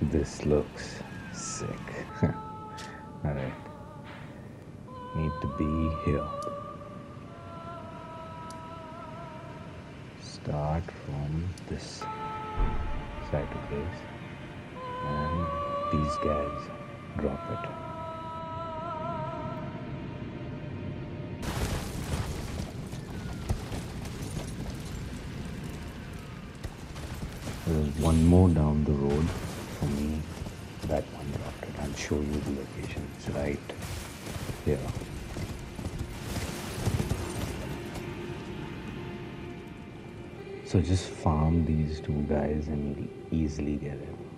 This looks sick. Alright. Need to be here. Start from this side of place. And these guys drop it. There's one more down the road for me. That one dropped it. I'll show you the location. It's right here. So just farm these two guys and you'll easily get it.